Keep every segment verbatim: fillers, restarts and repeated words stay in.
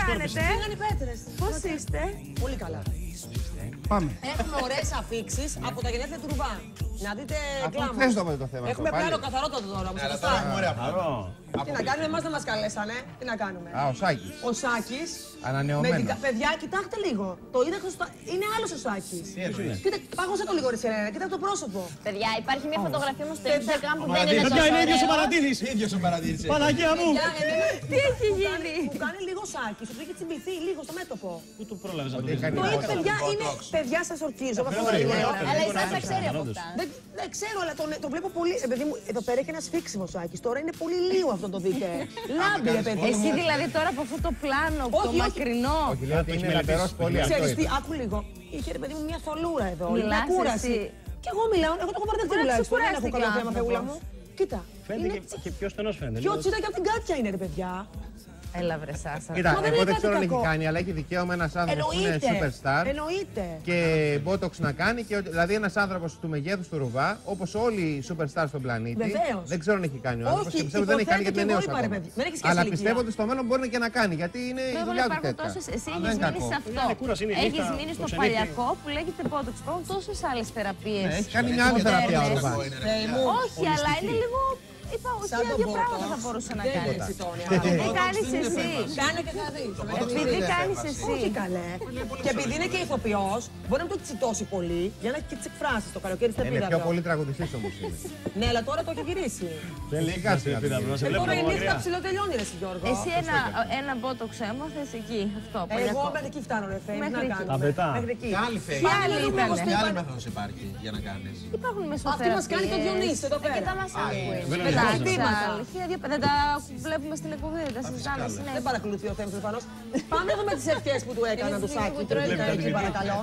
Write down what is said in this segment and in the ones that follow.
κάνετε? Πήγαν οι πέτρες. Πώς είστε? Πολύ καλά. Πάμε. Έχουμε ωραίες αφίξεις από τα γενέθλια του Ρουβά. Να δείτε κλάμα. Χθες το είπατε το θέμα. Έχουμε πλάνο καθαρότατο τώρα. Σωστά. Τι να κάνουμε, εμάς δεν μας καλέσανε. Τι να κάνουμε. Α, ο Σάκης. Ο Σάκης. Ανανεωμένος. Παιδιά, κοιτάξτε λίγο. Το είδα στο... Είναι άλλος ο Σάκης. Κοίτα, πάγωσε το λίγο ρε Σερένα, κοίτα το πρόσωπο. Παιδιά, υπάρχει μια φωτογραφία μου στο Instagram που δεν είναι Παιδιά, τόσο είναι ίδιος ο ωραίο. Παρατήρης. Ίδιος ο Παρατήρης. Παναγία μου. Τι έχει γίνει. Μου κάνει λίγο Σάκης, του έχει τσιμπηθεί λίγο στο μέτωπο. Πού του πρόλαβες να το Ότι δεις? έκανε Το είναι, υπόσταση. παιδιά, είναι. Παιδιά, σας ορκίζω. Αλλά η Σάσα ξέρει από αυτά. Δεν, δεν ξέρω, αλλά τον, το βλέπω πολύ. Ε, παιδί μου, εδώ πέρα έχει ένα σφίξιμο Σάκης. Τώρα είναι πολύ λίγο αυτό το δείτε. Λάμπει, ρε παιδί. Εσύ δηλαδή τώρα από αυτό το πλάνο, το όχι. μακρινό. Όχι, λέει ότι είναι λαμπερός πολύ. Αυτό Ξέρεις τι, είναι. άκου λίγο. Είχε ρε παιδί μου μια θολούρα εδώ. Μιλάς Μια κούραση. εσύ. Και εγώ μιλάω, εγώ το έχω παραδεχτεί Μπορεί να τουλάχιστον. Δεν έχω ξεκουράστηκε καλό ο θέμα, άνθρωπος. φεγούλα μου. Κοίτα. Φαίνεται Είναι και- και πιο στενός φαίνεται. πιο τσίτα και από την Κάτια είναι ρε παιδιά. Έλα βρε Σάσα. Κοίτα, Μα δεν εγώ είναι δεν κάτι ξέρω αν έχει κακό. κάνει, αλλά έχει δικαίωμα ένας άνθρωπος που είναι Εννοείται. superstar Εννοείται. και botox να κάνει. Και, ότι- δηλαδή ένας άνθρωπος του μεγέθους του Ρουβά, όπως όλοι οι superstars στον πλανήτη. Βεβαίως. Δεν ξέρω αν έχει κάνει ο άνθρωπος Όχι, και πιστεύω ότι δεν έχει κάνει γιατί είναι υποθέτω νέος κι εγώ είπα, ρε ακόμα. παιδί. Δεν έχει σχέση Αλλά ηλικία. πιστεύω ότι στο μέλλον μπορεί και να κάνει γιατί είναι η Βέβαια δουλειά του υπάρχουν τέτοια. τόσες, εσύ Α, έχεις δεν είναι μείνει κακό. σε αυτό. Είναι κούραση, είναι Έχεις νύχτα, μείνει το στο ξενύχτη. παλιακό που λέγεται botox. Υπάρχουν τόσες άλλες θεραπείες. Ναι, έχει κάνει μια άλλη θεραπεία ο Ρουβάς. Όχι, αλλά είναι λίγο. Είπα, Σαν όχι, τον δύο Botox. πράγματα θα μπορούσε να Δεν κάνει. είναι σιτόνια. Επειδή κάνεις εσύ. Κάνε και θα δεις. Επειδή κάνεις εσύ. Όχι καλέ. Και επειδή είναι και ηθοποιός, μπορεί να το έχει τσιτώσει πολύ για να έχει και τις εκφράσεις το καλοκαίρι στην Είναι πίδα. πιο πολύ τραγουδιστής όμως είναι. Ναι, αλλά τώρα το έχει γυρίσει. Δεν λέει Σιγά, κάτι σιγά, επίδαυρο, σιγά. να σε Και βλέπω τώρα η από νύχτα μακριά. ψηλό τελειώνει ρε εσύ Γιώργο. Εσύ ένα, ένα botox έμαθες εκεί. Αυτό. Εγώ παλιακό. μέχρι εκεί φτάνω ρε Φέη, τι Μέχρι να εκεί. κάνουμε. Τα πετά. Μέχρι εκεί. Και άλλη φέη. Πάλι Άλλη να δούμε ήτανε. όμως τι Και άλλη υπάρχει. μέθοδος υπάρχει για να κάνεις. Υπάρχουν Αυτή μεσοθεραπείες. μας κάνει το Διονύση εδώ Και πέρα. τα μασάζ που είναι. δεν Με είναι τα ζώδια. ξάλ. Δεν τα βλέπουμε στην εκπομπή, δεν τα συζητάμε Δεν συνέχεια. παρακολουθεί ο Θέμης προφανώς. Πάμε να δούμε τις ευχές που του έκανα του Σάκη. Εκεί παρακαλώ.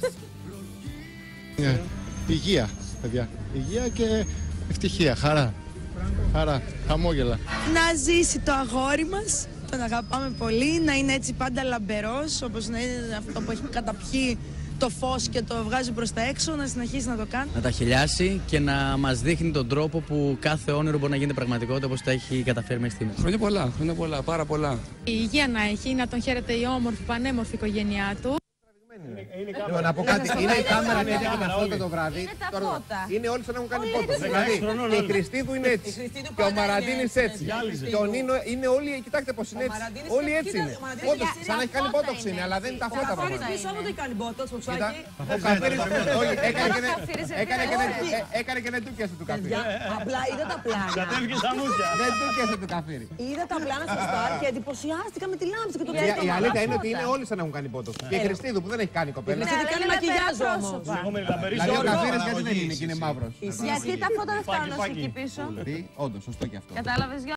Υγεία, παιδιά. Υγεία και ευτυχία, χαρά. Χαρά, χαμόγελα. Να ζήσει το αγόρι μας, τον αγαπάμε πολύ, να είναι έτσι πάντα λαμπερός, όπως να είναι αυτό που έχει καταπιεί το φως και το βγάζει προς τα έξω, να συνεχίσει να το κάνει. Να τα χιλιάσει και να μας δείχνει τον τρόπο που κάθε όνειρο μπορεί να γίνεται πραγματικότητα όπως το έχει καταφέρει μέχρι στιγμή. Χρόνια πολλά, χρόνια πολλά, πάρα πολλά. Η υγεία να έχει, να τον χαίρεται η όμορφη, πανέμορφη οικογένειά του. Λοιπόν, να πω κάτι. Είναι η κάμερα είναι έτοιμη με φώτα το βράδυ. Είναι τα Τώρα, φώτα. Είναι όλοι σαν να έχουν κάνει Όλοι πότο. έτσι. Δηλαδή, χρονών η όλοι. Χριστίδου είναι έτσι. Η Χριστίδου Και ο πάντα είναι Μαραντίνης έτσι, έτσι. Γυάλιζε. Και ο Νίνο είναι όλοι, κοιτάξτε πως είναι Ο έτσι. Μαραντίνης Όλοι είναι- έτσι κοίτα, είναι. ο Μαραντίνης Πότοξ, είναι- σαν να έχει κάνει φώτα πότοξ είναι. είναι, αλλά δεν είναι τα Ο φώτα Καφύρης προφανώς. πίσω μου δεν κάνει μπότοξ, ο Κοίτα, Σάκη. ο Καφύρης όχι, έκανε και δεν- Καφύρης έκανε και δεν- Όχι. ε, έκανε και δεν του πιάσε του Καφύρη. Παιδιά, απλά είδα τα πλάνα. Κατέβηκε στα μούτια. Δεν του πιάσε του Καφύρη. Είδα τα πλάνα στο Σταρ και εντυπωσιάστηκα με τη λάμψη και το Η- τρίτο. Η αλήθεια είναι ότι είναι όλοι σαν να έχουν κάνει πότοξ. Και η Χριστίδου που δεν έχει κάνει κοπέλα. Χριστίδου αλλά κάνει είναι μακιγιάζ πέρα όμως. πρόσωπα. Λεγόμενη λαμπερή Δηλαδή ο Γιώργο. Καφύρης γιατί δεν παραγωγή είναι και είναι είσαι. μαύρος. Γιατί τα φώτα δεν φτάνουν Φάκι, ως εκεί φάκι. πίσω. Τι, όντως, σωστό και αυτό. Κατάλαβες, Γιώργο.